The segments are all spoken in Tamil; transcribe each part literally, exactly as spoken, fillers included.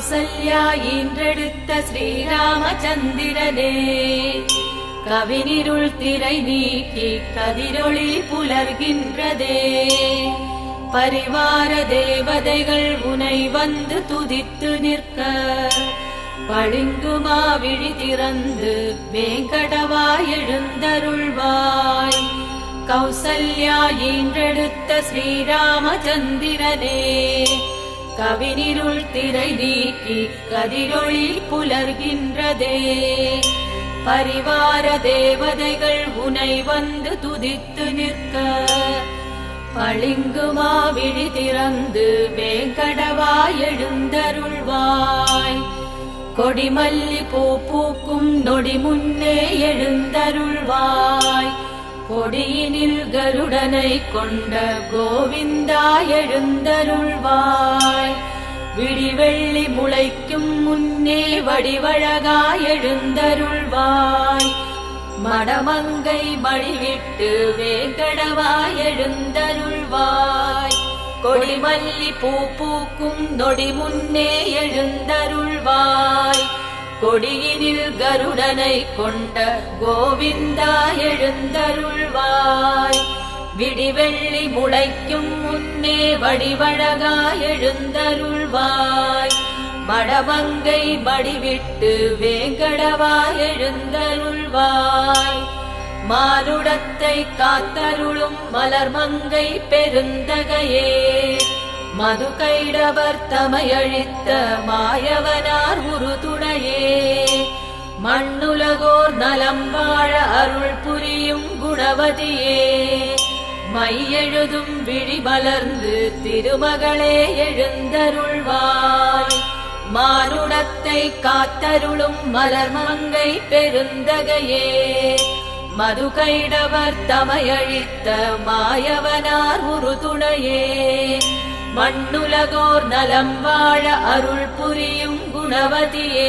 கௌசல்யா ஈன்றெடுத்த ஸ்ரீராமச்சந்திரனே கவினிருள் திரை நீக்கி கதிரொளி புலர்கின்றதே பரிவார தேவதைகள் உனை வந்து துதித்து நிற்க பளிங்குமா விழி திறந்து வேங்கடவாய் எழுந்தருள்வாய் கௌசல்யா ஈன்றெடுத்த ஸ்ரீராமச்சந்திரனே கவினிருள் திரை நீக்கி கதிரொளி புலர்கின்றதே பரிவார தேவதைகள் உனை வந்து துதித்து நிற்க பளிங்குமா விழி திறந்து வேங்கடவாய் எழுந்தருள்வாய் கொடிமல்லி பூ பூக்கும் நொடி முன்னே எழுந்தருள்வாய் கொடியினில் கருடனை கொண்ட கோவிந்தா எழுந்தருள்வாய் விடிவெள்ளி முளைக்கும் முன்னே வடிவழகாய் எழுந்தருள்வாய் மடமங்கை மடிவிட்டு வேங்கடவாய் எழுந்தருள்வாய் கொடிமல்லி பூ பூக்கும் நொடி முன்னே எழுந்தருள்வாய் கொடியினில் கருடனை கொண்ட கோவிந்தா எழுந்தருள்வாய் விடிவெள்ளி முளைக்கும் முன்னே வடிவழகாய் எழுந்தருள்வாய் மடமங்கை மடிவிட்டு வேங்கடவாய் எழுந்தருள்வாய் மானுடத்தை காத்தருளும் மலர்மங்கை பெருந்தகையே மது கைடவர் தமையழித்த மாயவனார் உறுதுணையே மண்ணுலகோர் நலம் வாழ அருள் புரியும் குணவதியே மையெழுதும் விழி மலர்ந்து திருமகளே எழுந்தருள்வாய் மானுடத்தை காத்தருளும் மலர்மங்கை பெருந்தகையே மது கைடவர் தமையழித்த மாயவனார் உறுதுணையே மண்ணுலகோர் நலம் வாழ அருள் புரியும் குணவதியே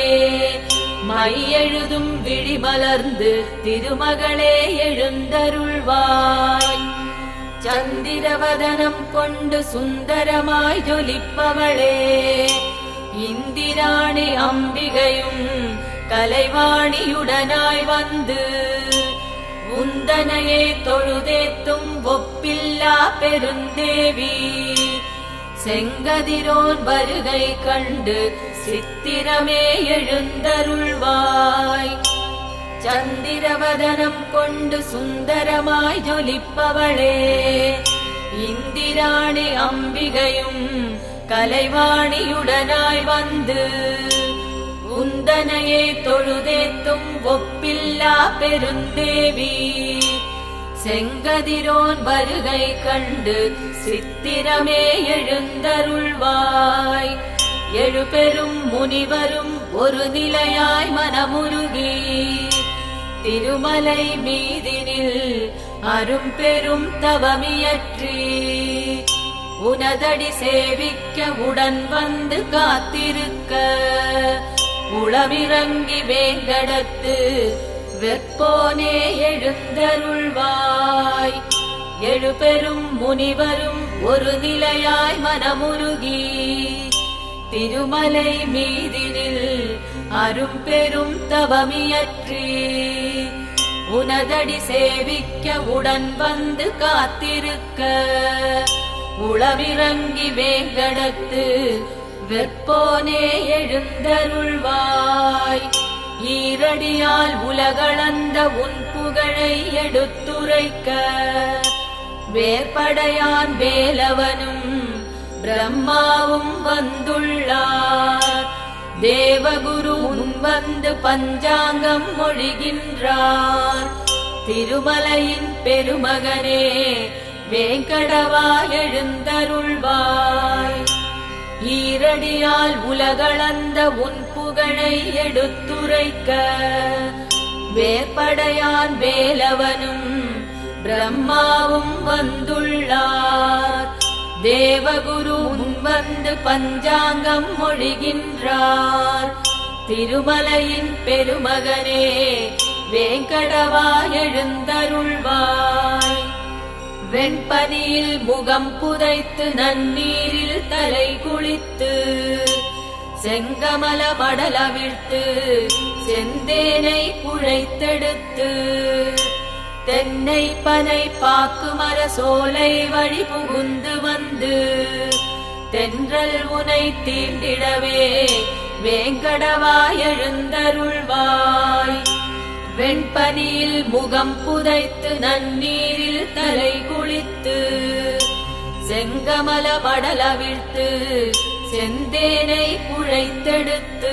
மையெழுதும் விழி மலர்ந்து திருமகளே எழுந்தருள்வாய் சந்திரவதனம் கொண்டு சுந்தரமாய் ஜொலிப்பவளே இந்திராணி அம்பிகையும் கலைவாணியுடனாய் வந்து உந்தனையே தொழுதேத்தும் ஒப்பில்லா பெருந்தேவி செங்கதிரோன் வருகை கண்டு சித்திரமே எழுந்தருள்வாய் சந்திரவதனம் கொண்டு சுந்தரமாய் ஜொலிப்பவளே இந்திராணி அம்பிகையும் கலைவாணியுடனாய் வந்து உந்தனையே தொழுதேத்தும் ஒப்பில்லா பெருந்தேவி செங்கதிரோன் வருகை கண்டு சித்திரமே எழுந்தருள்வாய் எழுபெரும் முனிவரும் ஒரு நிலையாய் மனமுருகி திருமலை மீதினில் அரும் பெரும் தவமியற்றி உனதடி சேவிக்க உடன் வந்து காத்திருக்க உளவிறங்கி வேங்கடத்து வெற்போனே எழுந்தருள்வாய் எழுபெரும் முனிவரும் ஒரு நிலையாய் மனமுருகி திருமலை மீதினில் அரும் பெரும் தவமியற்றி உனதடி சேவிக்க உடன் வந்து காத்திருக்க உளவிறங்கி வேங்கடத்து வெற்போனே எழுந்தருள்வாய் ஈரடியால் உலகளந்த உன் புகழை எடுத்துரைக்க வேற்படையான் வேலவனும் பிரம்மாவும் வந்துள்ளார் தேவகுரு முன் வந்து பஞ்சாங்கம் மொழிகின்றார் திருமலையின் பெருமகனே வேங்கடவா எழுந்தருள்வாய் ஈரடியால் உலகளந்த உன் புகழை எடுத்துரைக்க வேற்படையான் வேலவனும் பிரம்மாவும் வந்துள்ளார் தேவகுரு முன் வந்து பஞ்சாங்கம் மொழிகின்றார் திருமலையின் பெருமகனே வேங்கடவா எழுந்தருள்வாய் வெண்பனியில் முகம் புதைத்து நன்னீரில் தலை குளித்து செங்கமல மடலவிழ்த்து செந்தேனை குழைத்தெடுத்து தென்னை பனை பாக்குமர சோலை வழி புகுந்து வந்து தென்றல் உனை தீண்டிடவே வேங்கடவாய் எழுந்தருள்வாய். வெண்பனியில் முகம் புதைத்து நன்னீரில் தலை குளித்து செங்கமல மடலவிழ்த்து செந்தேனை குழைத்தெடுத்து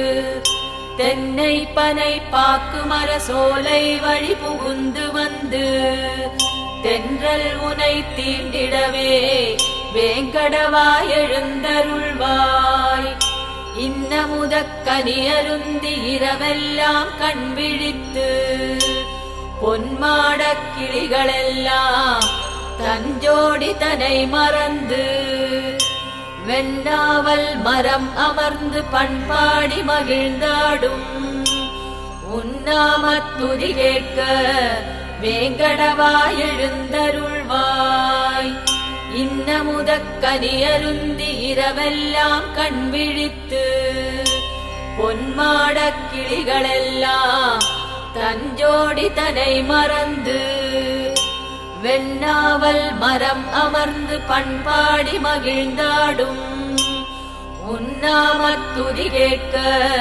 தென்னை பனை பாக்குமர சோலை வழி புகுந்து வந்து தென்றல் உனை தீண்டிடவே வேங்கடவாய் எழுந்தருள்வாய். இன்னமுதக் கனியருந்தி இரவெல்லாம் கண் விழித்து பொன்மாடக் கிளிகளெல்லாம் தஞ்சோடி தனை மறந்து வெண்ணாவல் மரம் அமர்ந்து பண்பாடி மகிழ்ந்தாடும் உன்னாமத்துதி கேட்க வேங்கடவாய் எழுந்தருள்வாய். இன்னமுதக் கனியருந்தி இரவெல்லாம் கண் விழித்து பொன்மாடக் கிளிகளெல்லாம் தஞ்சோடி தனை மறந்து வெண்ணாவல் மரம் அமர்ந்து பண்பாடி மகிழ்ந்தாடும் உன்னாமத்துதி கேட்க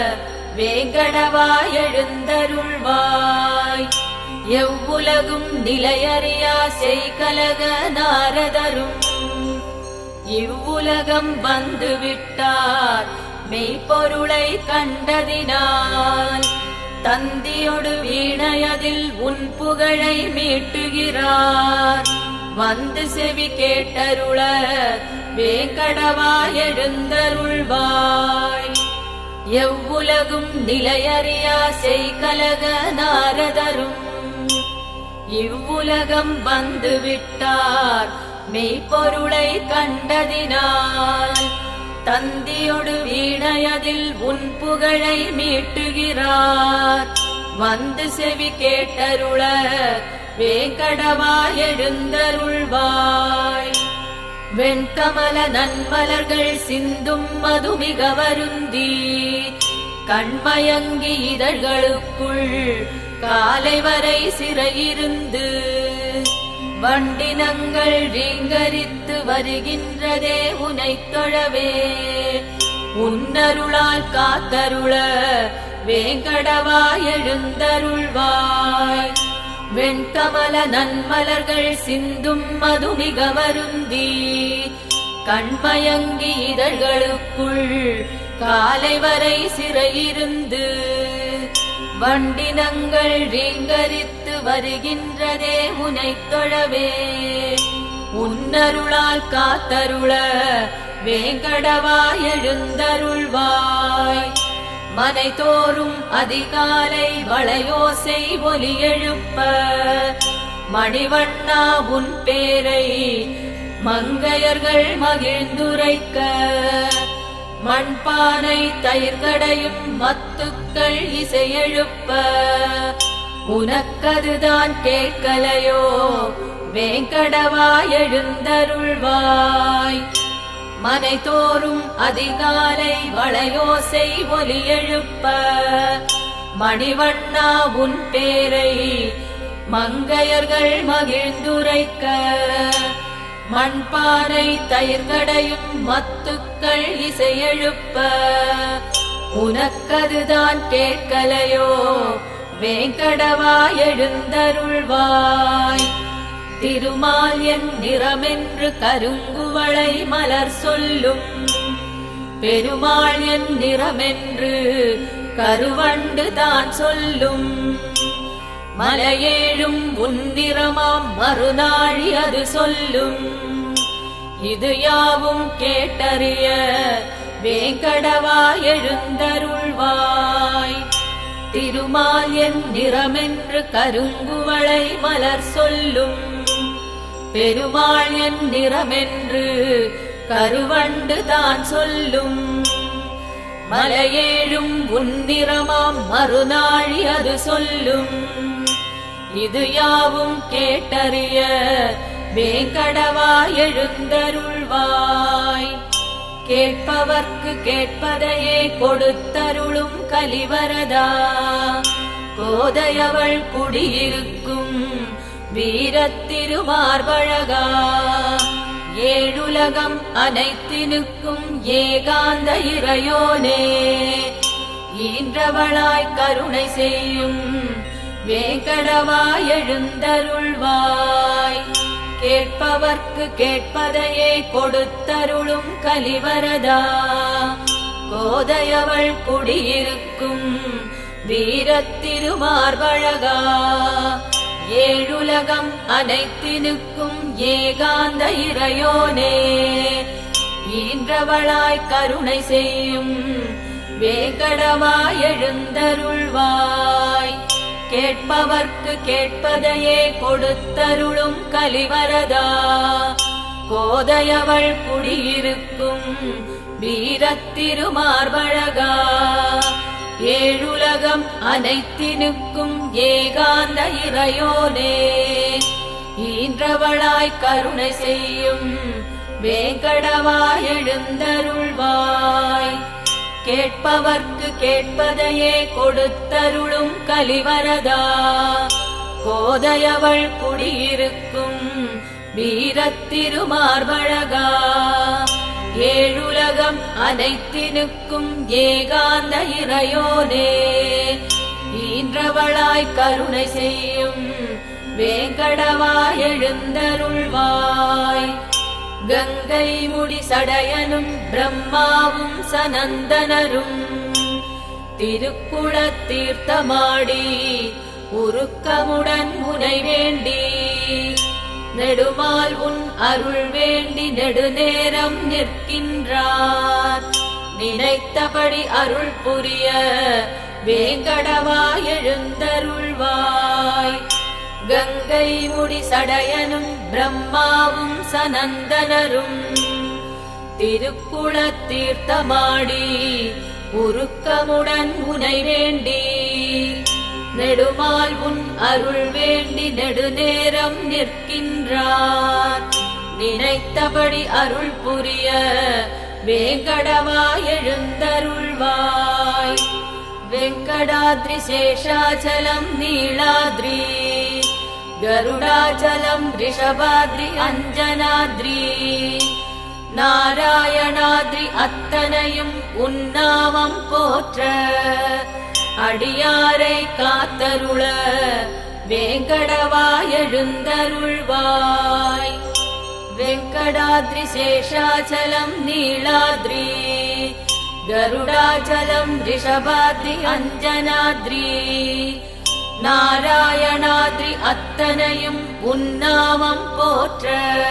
வேங்கடவாய் எழுந்தருள்வாய். எவ்வுலகும் நிலையறியா செய்கலக நாரதரும் இவ்வுலகம் வந்து விட்டார் மெய்ப்பொருளை கண்டதினால் தந்தியொடு வீணையதில் உன் புகழை மீட்டுகிறார். வந்து செவி கேட்டருள வேங்கடவாய் எழுந்தருள்வாய். எவ்வுலகும் நிலையறியா செய்கலக நாரதரும் இவ்வுலகம் வந்து விட்டார் மெய்ப்பொருளை கண்டதினால் தந்தியொடு வீணையதில் உன் புகழை மீட்டுகிறார். வந்து செவி கேட்டருள வேங்கடவாய் எழுந்தருள்வாய். வெண்கமல நன்மலர்கள் சிந்தும் மதுமிக வருந்தி கண்மயங்கி இதழ்களுக்குள் காலை வரை சிறையிருந்து வண்டினங்கள் ரீங்கரித்து வருகின்றதே உனைத் தொழவே உன்னருளால் காத்தருள வேங்கடவாய் எழுந்தருள்வாய். வெண்கமல நன்மலர்கள் சிந்தும் மதுமிக வருந்தி கண்மயங்கி இதழ்களுக்குள் காலை வரை சிறையிருந்து வண்டினங்கள் ரீங்கரித்து வருகின்றதே உனைத் தொழவே உன்னருளால் காத்தருள வேங்கடவாய் எழுந்தருள்வாய். மனை தோறும் அதிகாலை வளையோசை ஒலி எழுப்ப மணிவண்ணா உன் பேரை மங்கையர்கள் மகிழ்ந்துரைக்க மண்பானை தயிர்கடையும் மத்துக்கள் இசையெழுப்ப உனக்கதுதான் கேட்கலையோ வேங்கடவாய் எழுந்தருள்வாய். மனை தோறும் அதிகாலை வளையோசை ஒலி எழுப்ப மணிவண்ணா உன் பேரை மங்கையர்கள் மகிழ்ந்துரைக்க மண்பானை தயிர்கடையும் மத்துக்கள் இசையெழுப்ப உனக்கதுதான் கேட்கலையோ வேங்கடவாய் எழுந்தருள்வாய். திருமால் என் நிறமென்று கருங்குவளை மலர் சொல்லும் பெருமாள் என் நிறமென்று கருவண்டு தான் சொல்லும் மலையேழும் உன் நிறமாம் மறுநாழி அது சொல்லும். இது யாவும் கேட்டறிய வேங்கடவாய் எழுந்தருள்வாய். திருமால் என் நிறமென்று கருங்குவளை மலர் சொல்லும் பெருமாள் என் நிறமென்று கருவண்டு தான் சொல்லும் மலையேழும் உன் நிறமாம் மறுநாழி அது சொல்லும். இது யாவும் கேட்டறிய வேங்கடவாய் எழுந்தருள்வாய். கேட்பவர்க்கு கேட்பதையே கொடுத்தருளும் கலிவரதா கோதையவள் குடியிருக்கும் வீரத்திருமார்பழகா ஏழுலகம் அனைத்தினுக்கும் ஏகாந்த இறையோனே ஈன்றவளாய் கருணை செய்யும் வேங்கடவாய் எழுந்தருள்வாய் கேட்பவர்க்கு கேட்பதையே கொடுத்தருளும் கலிவரதா கோதையவள் குடியிருக்கும் வீரத்திருமார்பழகா ஏழுலகம் அனைத்தினுக்கும் ஏகாந்த இறையோனே ஈன்றவளாய் கருணை செய்யும் வேங்கடவாய் எழுந்தருள்வாய் கேட்பவர்க்கு கேட்பதையே கொடுத்தருளும் கலிவரதா கோதையவள் குடியிருக்கும் வீரத்திருமார்பழகா ஏழுலகம் அனைத்தினுக்கும் ஏகாந்த இறையோனே ஈன்றவளாய் கருணை செய்யும் வேங்கடவாய் எழுந்தருள்வாய் கேட்பவர்க்கு கேட்பதையே கொடுத்தருளும் கலிவரதா கோதையவள் குடியிருக்கும் வீரத்திருமார்பழகா ஏழுலகம் அனைத்தினுக்கும் ஏகாந்த இறையோனே ஈன்றவளாய் கருணை செய்யும் வேங்கடவாய் எழுந்தருள்வாய் கங்கை முடி சடையனும் பிரம்மாவும் சனந்தனரும் திருக்குளத் தீர்த்தமாடி உருக்கமுடன் முனை வேண்டி நெடுமால் உன் அருள் வேண்டி நெடுநேரம் நிற்கின்றார் நினைத்தபடி அருள் புரிய வேங்கடவாய் எழுந்தருள்வாய் கங்கை முடி சடையனும் பிரம்மாவும் சனந்தனரும் திருக்குளத் தீர்த்தமாடி உருக்கமுடன் உனை வேண்டி நெடுமால் உன் அருள் வேண்டி நெடுநேரம் நிற்கின்றார் நினைத்தபடி அருள் புரிய வேங்கடவாய் எழுந்தருள்வாய் வெங்கடாத்ரி சேஷாச்சலம் நீளாத்ரி கருடாச்சலம் ரிஷபாத்ரி அஞ்சனாத்ரி நாராயணாத்ரி அத்தனையும் உன்னாமம் போற்ற அடியாரை காத்தருள வேங்கடவாய் எழுந்தருள்வாய் வெங்கடாத்ரி சேஷாச்சலம் நீளாத்ரி கருடாச்சலம் ரிஷபாத்ரி அஞ்சனாத்ரி நாராயணாத்ரி அத்தனையும் உன்னாமம் போற்ற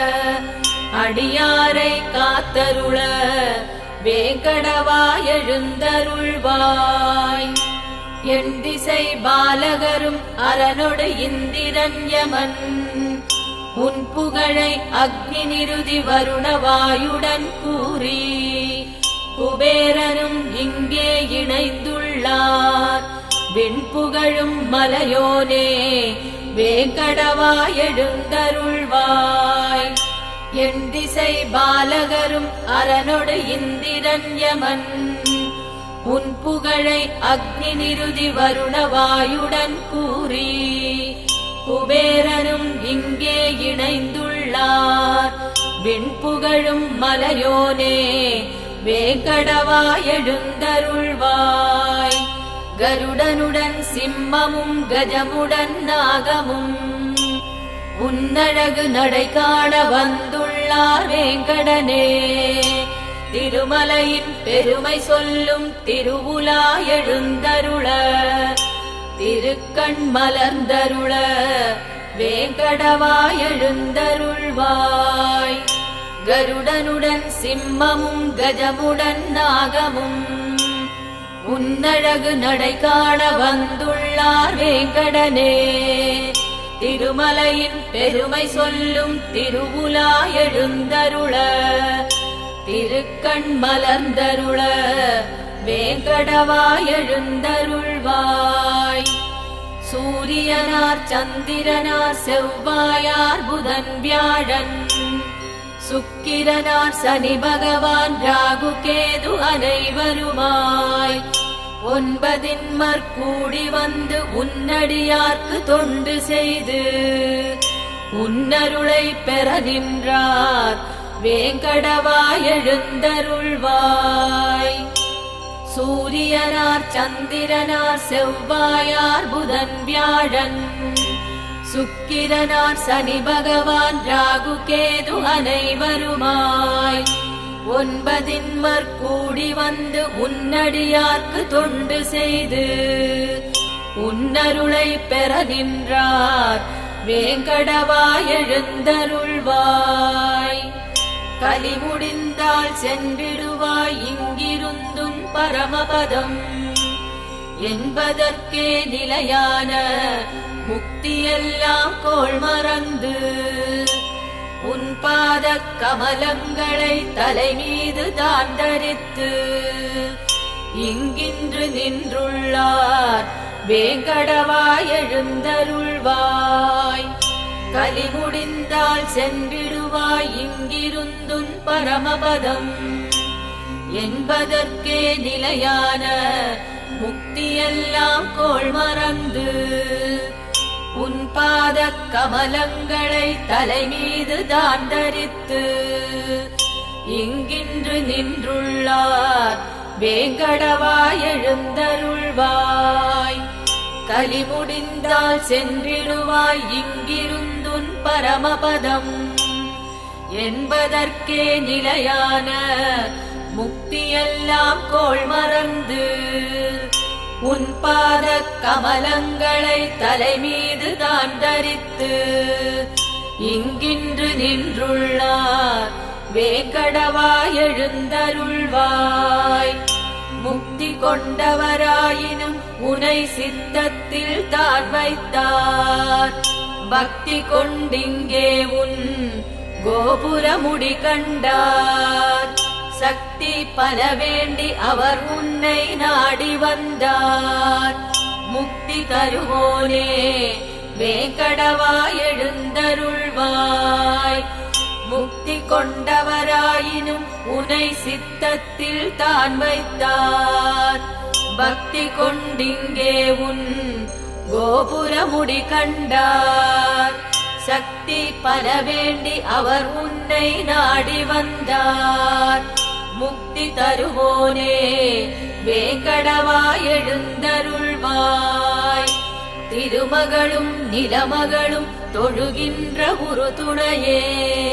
அடியாரை காத்தருள வேங்கடவாய் எழுந்தருள்வாய் என் திசை பாலகரும் அரனொடு இந்திரன் யமன் உன் புகழை அக்னி நிருதி வருணவாயுடன் கூறி குபேரனும் இங்கே இணைந்துள்ளார் விண்புகழும் மலையோனே வேங்கடவாய் எழுந்தருள்வாய் என் திசை பாலகரும் அரனொடு இந்திரன் யமன் உன் புகழை அக்னி நிருதி வருணவாயுடன் கூறி குபேரனும் இங்கே இணைந்துள்ளார் விண்புகழும் மலையோனே வேங்கடவாய் எழுந்தருள்வாய் கருடனுடன் சிம்மமும் கஜமுடன் நாகமும் உன்னழகு நடை காண வந்துள்ளார் வேங்கடனே திருமலையின் பெருமை சொல்லும் திருவுலா எழுந்தருள திருக்கண் மலர்ந்தருள வேங்கடவாய் எழுந்தருள்வாய் கருடனுடன் சிம்மமும் கஜமுடன் நாகமும் உன்னழகு நடை காண வந்துள்ளார் வேங்கடனே திருமலையின் பெருமை சொல்லும் திருவுலா எழுந்தருள திருக்கண் மலர்ந்தருள வேங்கடவாய் எழுந்தருள்வாய் சூரியனார் சந்திரனார் செவ்வாயார் புதன் வியாழன் சுக்கிரனார் சனி பகவான் ராகு கேது அனைவருமாய் ஒன்பதின்மர் கூடி வந்து உன்னடியார்க்கு தொண்டு செய்து உன்னருளை பெற நின்றார் வேங்கடவாய் எழுந்தருள்வாய். சூரியனார் சந்திரனார் செவ்வாயார் புதன் வியாழன் சுக்கிரனார் சனி பகவான் ராகு கேது அனைவருமாய் ஒன்பதின்மர் கூடி வந்து உன்னடியார்க்கு தொண்டு செய்து உன்னருளை பெற நின்றார் வேங்கடவாய் எழுந்தருள்வாய். கலி முடிந்தால் சென்றிடுவாய் இங்கிருந்தும் பரமபதம் என்பதற்கே நிலையான முக்தியெல்லாம் கோள் மறந்து உன் பாத கமலங்களை தலை மீது தான் தரித்து இங்கின்று நின்றுள்ளார் வேங்கடவாய் எழுந்தருள்வாய். கலி முடிந்தால் சென்றிடுவாய் இங்கிருந்தும் பரமபதம் என்பதற்கே நிலையான முக்தியெல்லாம் கோள் மறந்து உன் பாத கமலங்களை தலை மீது தான் தரித்து இங்கின்று நின்றுள்ளார் வேங்கடவாய் எழுந்தருள்வாய். கலி முடிந்தால் சென்றிடுவாய் இங்கிருந்துன் பரமபதம் என்பதற்கே நிலையான முக்தியெல்லாம் கோள் மறந்து உன் பாத கமலங்களை தலை மீது தான் தரித்து இங்கின்று நின்றுள்ளார் வேங்கடவாய் எழுந்தருள்வாய். முக்தி கொண்டவராயினும் உனை சித்தத்தில் தான் வைத்தார் பக்தி கொண்டிங்கே உன் கோபுரமுடி கண்டார். சக்தி பல வேண்டி அவர் உன்னை நாடி வந்தார். முக்தி தருவோனே வேங்கடவாய் எழுந்தருள்வாய். முக்தி கொண்டவராயினும் உனை சித்தத்தில் தான் வைத்தார் பக்தி கொண்டிங்கே உன் கோபுரமுடி கண்டார். சக்தி பல வேண்டி அவர் உன்னை நாடி வந்தார். முக்தி தருவோனே வேங்கடவாய் எழுந்தருள்வாய். திருமகளும் நிலமகளும் தொழுகின்ற ஒரு துணையே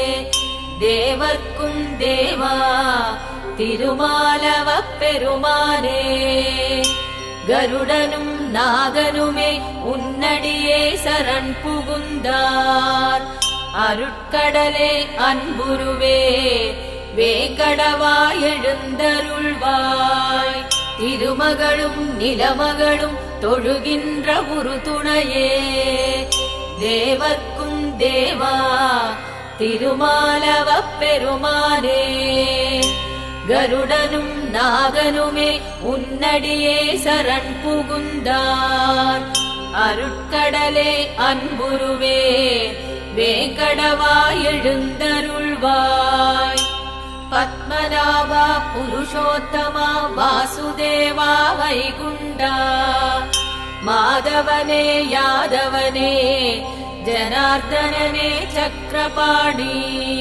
தேவர்க்கும் தேவா திருமாலவப் பெருமானே. கருடனும் நாகனுமே உன்னடியே சரண் புகுந்தார். அருட்கடலே அன்புருவே வேங்கடவாய் எழுந்தருள்வாய். திருமகளும் நிலமகளும் தொழுகின்ற ஒரு துணையே தேவர்க்கும் தேவா திருமாலவப் பெருமானே. கருடனும் நாகனுமே உன்னடியே சரண் புகுந்தார். அருட்கடலே அன்புருவே வேங்கடவாய் எழுந்தருள்வாய். பத்மநாபா புருஷோத்தமா வாசுதேவா வைகுண்டா மாதவனே யாதவனே ஜனார்தனனே சக்கரபாணி.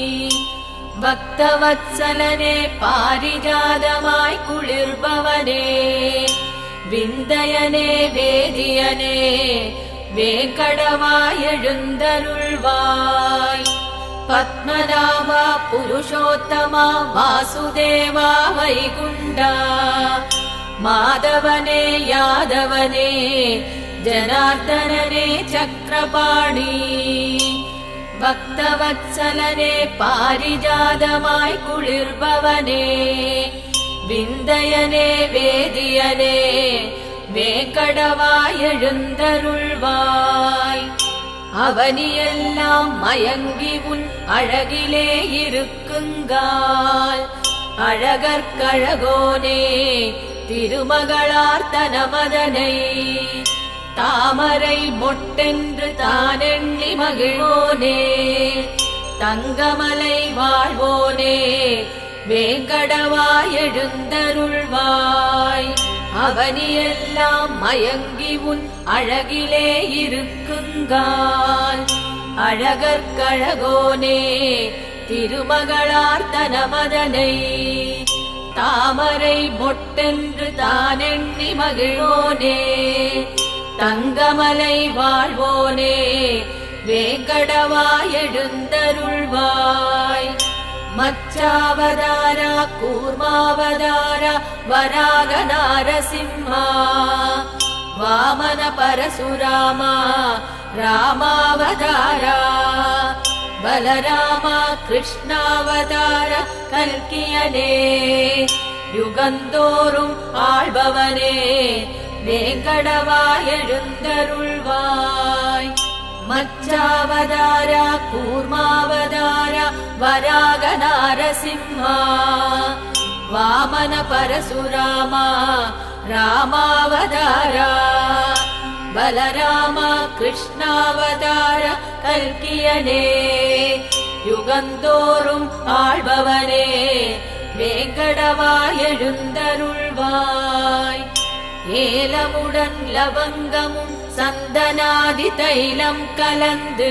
பக்தவத்சலனே பாரிஜாதமாய் குளிர்பவனே விந்தயனே வேதியனே வேங்கடவாய் எழுந்தருள்வாய். பத்மநாபா புருஷோத்தமா வாசுதேவா வைகுண்டா மாதவனே யாதவனே ஜனார்தனனே சக்கரபாணி. பக்தவத்சலனே பாரிஜாதமாய் குளிர்பவனே விந்தயனே வேதியனே வேங்கடவாய் எழுந்தருள்வாய். அவனியெல்லாம் மயங்கி உன் அழகிலே இருக்குங்கால் அழகற்கழகோனே திருமகளார் தனமதனை தாமரை மொட்டென்று தானெண்ணி மகிழ்வோனே தங்கமலை வாழ்வோனே வேங்கடவா எழுந்தருள்வாய். அவனியெல்லாம் மயங்கி உன் அழகிலே இருக்குங்கால் அழகற்கழகோனே திருமகளார் தனமதனை தாமரை மொட்டென்று தானெண்ணி மகிழ்வோனே தங்கமலை வாழ்வோனே வேங்கடவா எழுந்தருள்வாய். மச்சாவதாரா கூர்மாவதாரா வராக நாரசிம்மா வாமன பரசுராமா ராமாவதாரா பலராமா கிருஷ்ணாவதார கல்கியனே யுகந்தோறும் ஆள்பவனே வேங்கடவா எழுந்தருள்வாய். மச்சாவதாரா கூர்மாவதாரா வராக நாரசிம்மா வாமன பரசுராமா ராமாவதாரா பலராமா கிருஷ்ணாவதார கல்கியனே யுகந்தோறும் ஆள்பவனே வேங்கடவா எழுந்தருள்வாய். ஏலமுடன் லவங்கமும் சந்தனாதி தைலம் கலந்து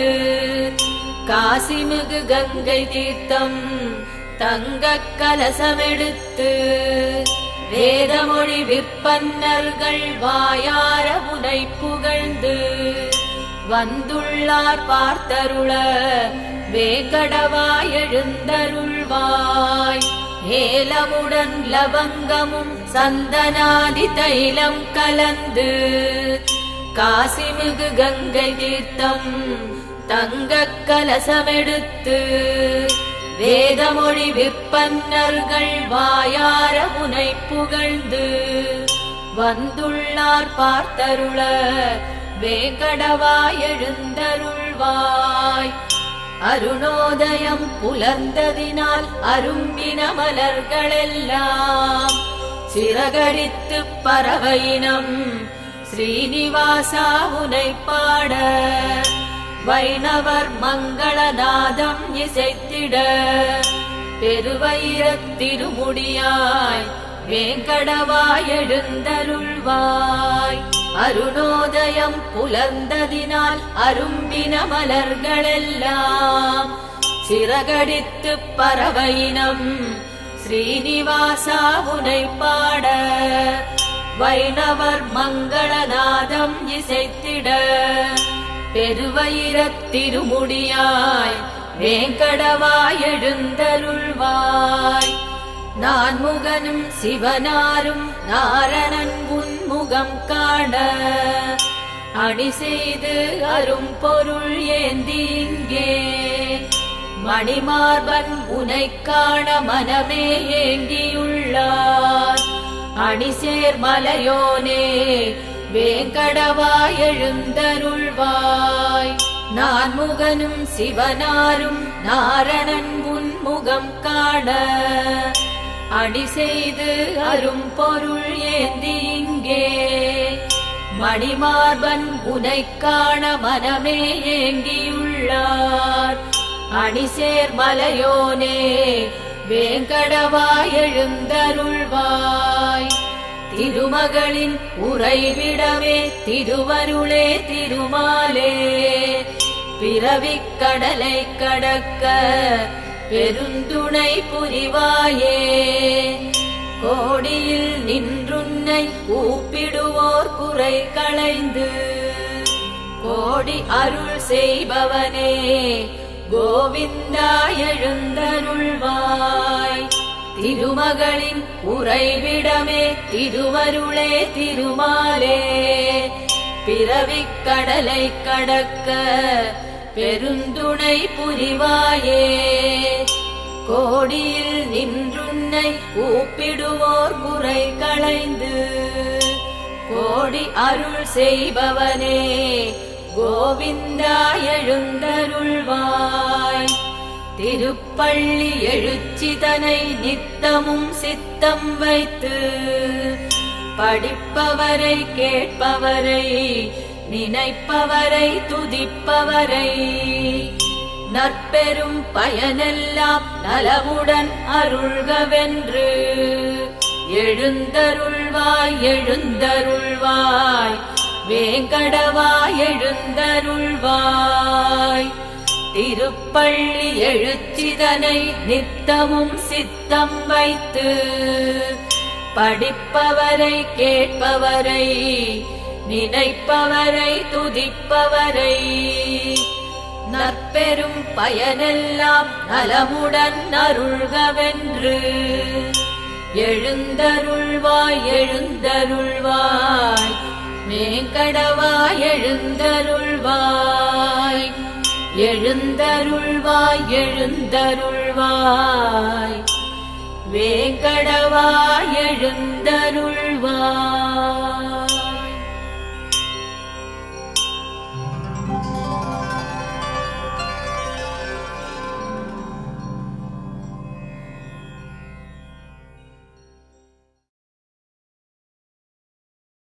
காசிமிகு கங்கை தீர்த்தம் தங்க கலசமெடுத்து வேதமொழி விற்பன்னர்கள் வாயார உனை புகழ்ந்து வந்துள்ளார் பார்த்தருள வேங்கடவா எழுந்தருள்வாய். ஏலமுடன் லவங்கமும் சந்தனாதி தைலம் கலந்து காசிமிகு கங்கை தீர்த்தம் தங்க கலசமெடுத்து வேதமொழி விற்பன்னர்கள் வாயார உனை புகழ்ந்து வந்துள்ளார் பார்த்தருள வேங்கடவா எழுந்தருள்வாய். அருணோதயம் புலர்ந்ததினால் அரும்பின மலர்களெல்லாம் சிறகடித்து பறவையினம் ஸ்ரீனிவாசா உனை பாட வைணவர் மங்களநாதம் இசைத்திட பெருவயிரத் திருமுடியாய் வேங்கடவா எழுந்தருள்வாய். அருணோதயம் புலர்ந்ததினால் அரும்பின மலர்களெல்லாம் சிறகடித்து பறவையினம் ஸ்ரீனிவாசா உனை பாட வைணவர் மங்களநாதம் இசைத்திட பெருவயிரத் திருமுடியாய் வேங்கடவா எழுந்தருள்வாய். நான்முகனும் சிவனாரும் நாரணன் உன்முகம் காண அணி செய்து அரும் பொருள் ஏந்தி இங்கே மணிமார்பன் உனை காண மனமே ஏங்கியுள்ளார். அணிசேர் மலையோனே வேங்கடவா எழுந்தருள்வாய். நான்முகனும் சிவனாரும் நாரணன் உன்முகம் காண அணி செய்து அரும் பொருள் ஏந்தி இங்கே மணிமார்பன் உனை காண மனமே ஏங்கியுள்ளார். அணிசேர் மலையோனே வேங்கடவா எழுந்தருள்வாய். திருமகளின் உறைவிடமே திருவருளே திருமாலே பிறவிக் கடலை கடக்க பெருந்துணை புரிவாயே. கோடியில் நின்றுன்னை கூப்பிடுவோர் குறை களைந்து கோடி அருள் செய்பவனே கோவிந்தா எழுந்தருள்வாய். திருமகளின் உறைவிடமே திருவருளே திருமாலே பிறவிக் கடலை கடக்க பெருந்துணை புரிவாயே. கோடியில் நின்றுன்னை கூப்பிடுவோர் குறை களைந்து கோடி அருள் செய்பவனே கோவிந்தா எழுந்தருள்வாய். திருப்பள்ளி எழுச்சிதனை நித்தமும் சித்தம் வைத்து படிப்பவரை கேட்பவரை நினைப்பவரை துதிப்பவரை நற்பெரும் பயனெல்லாம் நலமுடன் அருள்கவென்று எழுந்தருள்வாய் எழுந்தருள்வாய் வேங்கடவாய் எழுந்தருள்வாய். திருப்பள்ளி எழுச்சிதனை நித்தமும் சித்தம் வைத்து படிப்பவரை கேட்பவரை நினைப்பவரை துதிப்பவரை நற்பெரும் பயனெல்லாம் நலமுடன் அருள்கவென்று எழுந்தருள்வாய் எழுந்தருள்வாய் வேங்கடவாய் எழுந்தருள்வாய். எழுந்தருள்வாய் எழுந்தருள்வாய் வேங்கடவாய் எழுந்தருள்வாய்.